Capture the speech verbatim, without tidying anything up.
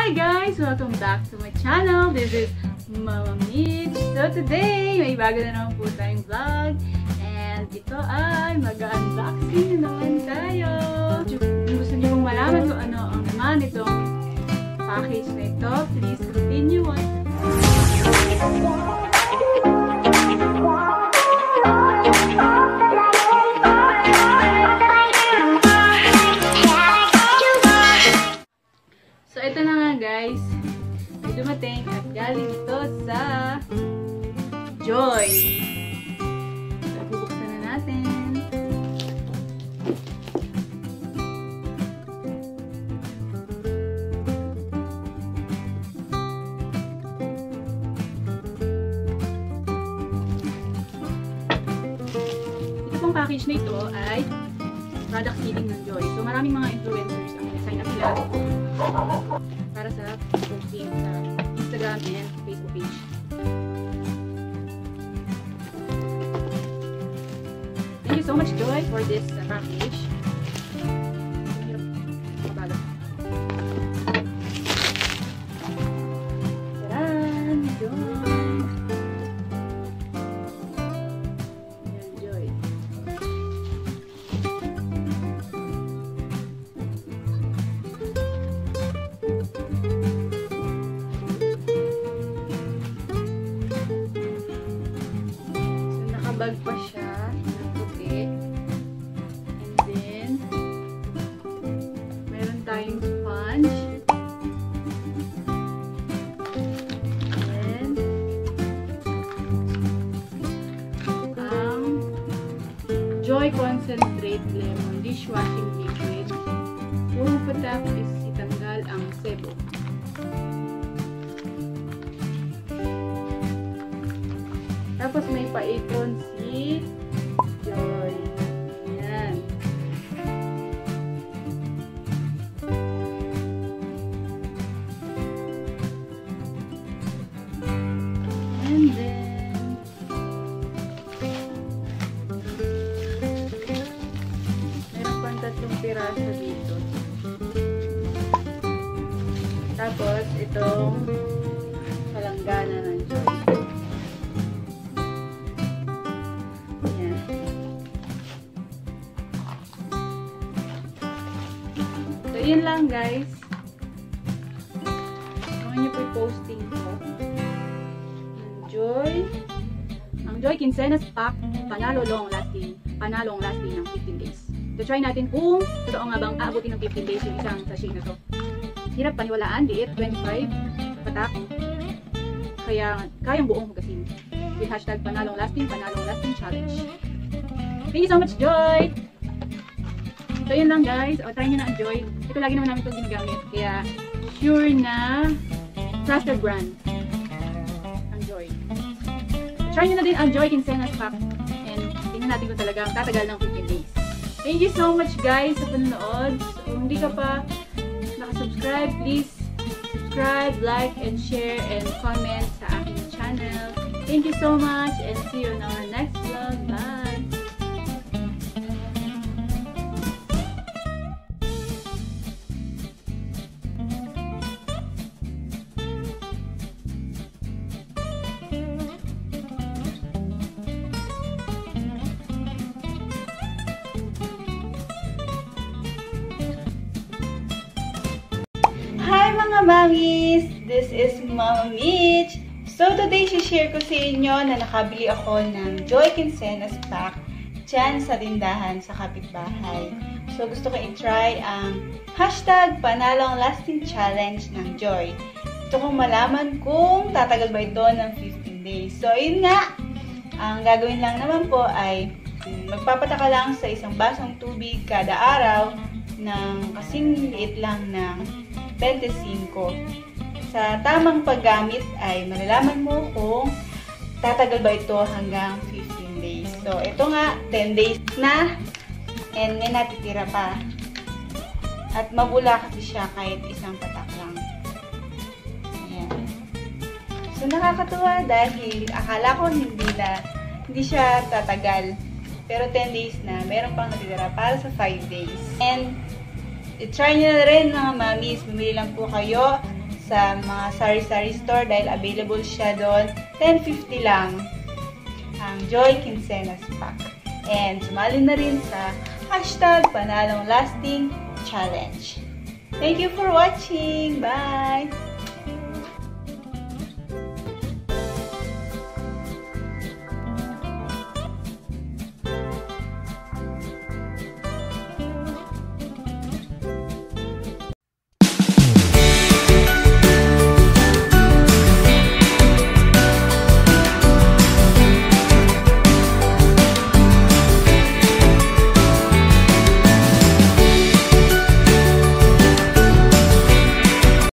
Hi guys! Welcome back to my channel. This is Mama Mitch. So today, may bago na naman po tayong vlog. And ito ay mag-unboxing na naman tayo. Kung gusto niyo pong malaman kung ano ang naman itong package na ito, please continue on. So ito na nga guys, may dumating at galing ito sa Joy. So bubuksan na natin. Ito pong package na ito ay product seeding ng Joy. So maraming mga influencers ang sign up sila para sa posting sa Instagram and Facebook page. Thank you so much, Joy, for this uh, package. Taran! Joy! Ayan, Joy. Bag pa siya ng puti. And then, meron tayong sponge. And, ang Joy Concentrate Lemon Dishwashing Liquid. Puro patak is itanggal ang sebo. Tapos may paipon si Joy. Ayan. And then, meron pang tatlong piraso dito. Tapos, itong palanggana ng Joy. So, yun lang guys. Abangan nyo po yung posting ko. Ang Joy. Ang Joy Quincenas Pack. Panalo long lasting. Panalong lasting ng fifteen days. So, try natin kung totoo nga bang aabutin ng fifteen days yung isang sachet na to. Hirap paniwalaan. Liit. twenty-five. Patak. Kaya, kayang buong hugasin. With hashtag panalong lasting. Panalong lasting challenge. Thank you so much, Joy! So, yun lang guys. O, try nyo na ang Joy. Ito lagi naman namin itong ginagamit. Kaya, sure na trusted brand. Ang Joy. Try nyo na din ang Joy Quincenas Pack. And, tingnan natin kung talagang tatagal ng fifteen days. Thank you so much guys sa panonood. So, kung hindi ka pa nakasubscribe, please subscribe, like, and share, and comment sa aking channel. Thank you so much and see you on our next vlog. Bye! Hi mga mamis! This is Mama Mitch. So today, share ko sa inyo na nakabili ako ng Joy Quincenas Pack dyan sa tindahan sa kapitbahay. So gusto ko i-try ang hashtag Panalong Lasting Challenge ng Joy. Gusto kong malaman kung tatagal ba ito ng fifteen days. So yun nga, ang gagawin lang naman po ay magpapataka lang sa isang basong tubig kada araw ng kasing liit lang ng twenty-five. Sa tamang paggamit ay malalaman mo kung tatagal ba ito hanggang fifteen days. So, ito nga, ten days na and may natitira pa. At mabula kasi siya kahit isang patak lang. Ayan. So, nakakatuwa dahil akala ko hindi na, hindi siya tatagal. Pero ten days na, meron pang natitira para sa five days. And, i-try nyo na rin mga mamis. Bumili lang po kayo sa mga sari-sari store dahil available siya doon. ten fifty lang ang Joy Quincenas Pack. And sumali na rin sa hashtag Panalong Lasting Challenge. Thank you for watching. Bye!